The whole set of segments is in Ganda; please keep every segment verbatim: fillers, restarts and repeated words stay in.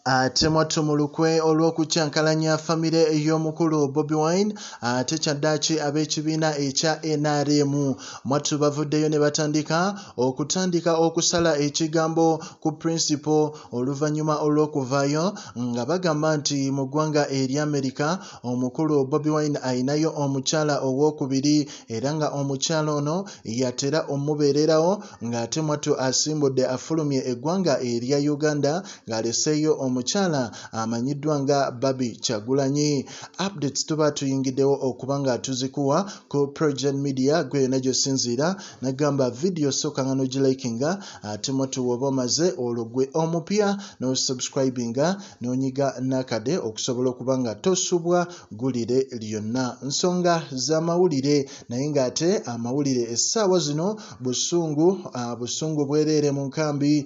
Ate mwattu mu lukwe olw'okukyankalanya famire ey'omukulu Bobi Wine ate kyaddaaki ab'ekibiina ekya N R M mwattu bavuddeyo ne batandika okutandika okusala ekigambo ku principal oluvannyuma olw'okuvaayo nga bagamba nti mu ggwanga eri Amerika omukulu Bobi Wine ayinayo omukyala ow'okubiri era nga omukyala ono yatera omubeererawo ng'ate mwattu asimbudde afulumye eggwanga erya Uganda ng'aleseeyo omukyala amanyiddwa nga Barbie Kyagulanyi. Updates tuba tuyingiddewo okuba nga tuzikuwa ku PROJOURN Media gwe yonna gy'osinziira nagamba video sooka nga n'ogilikinga ate mwattu woba omaze olwo gwe omupya n'osubscribinga n'onyiga nakade okusobola okuba nga tosubwa gulire lyonna nsonga z'amawulire naye ng'ate amawulire essaawa zino busungu uh, busungu bwereere mu nkambi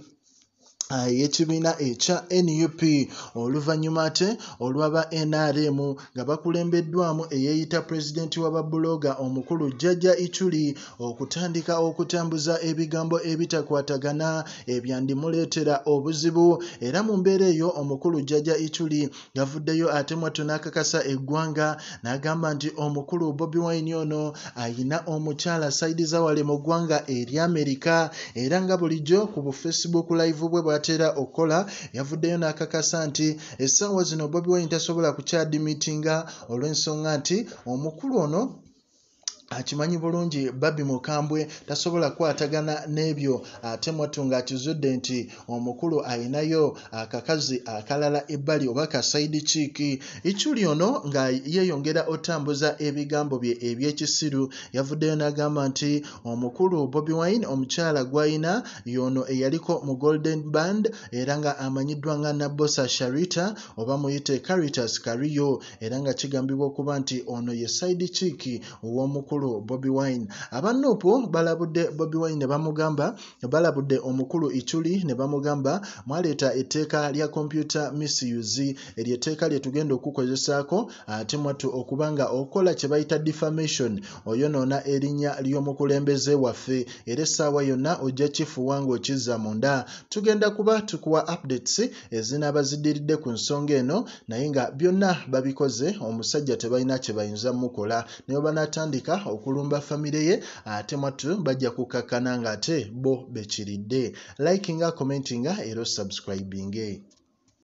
y'ekibiina ekya N U P oluvannyuma ate olw'aba N R M nga bakulembeddwamu eyeeyita pulezidenti w'ababulooga omukulu Jajja Iculi okutandika okutambuza ebigambo ebitakwatagana ebyandimuleetera obuzibu era mu mbeera eyo omukulu Jajja Iculi yavuddeyo ate mwattu n'akakasa eggwanga n'agamba nti omukulu Bobi Wine ono ayina omukyala sayidi zawale mu ggwanga eri Amerika era nga bulijjo ku bu Facebook live bwe atera okukola yavuddeyo n'akakasa nti essaawa zino Bobi Wine tasobola kukyadimitinga olw'ensonga nti omukulu ono akimanyi bulungi Barbie mukambwe tasobola kwatagana n'ebyo ate mwattu ng'akizudde nti omukulu ayinayo akakazi akalala ebbali oba ka side chick. Iculi ono nga yeeyongera otambuza ebigambo bye eby'ekisiru yavuddeyo n'agamba nti omukulu Bobi Wine omukyala gw'ayina yono eyaliko mu Golden Band era nga amanyiddwa nga Nabbosa Sharitah oba muyite Karitas Kario era nga kigambibwa okuba nti ono ye side chick ow'omukulu Bobi Wine. Abanuupu balabudde Bobi Wine ne bamugamba balabudde omukulu Iculi ne bamugamba mwaleeta etteeka lya computer misuse eryo etteeka lye tugenda okukozesaako ate mwattu okubanga okola kye bayita defamation oyonoona erinnya ly'omukulembeze waffe era essaawa yonna ojja kifuuwa ng'okizza munda. Tugenda kuba tukuwa updates ezinaaba ziddiridde ku nsonga eno naye nga byonna babikoze omusajja tebalina kye bayinza mukola naye banaatandika okulumba famire ye ate mwattu bajja kukakkana ng'ate bo bekiridde. Likinga commentinga era subscribinge.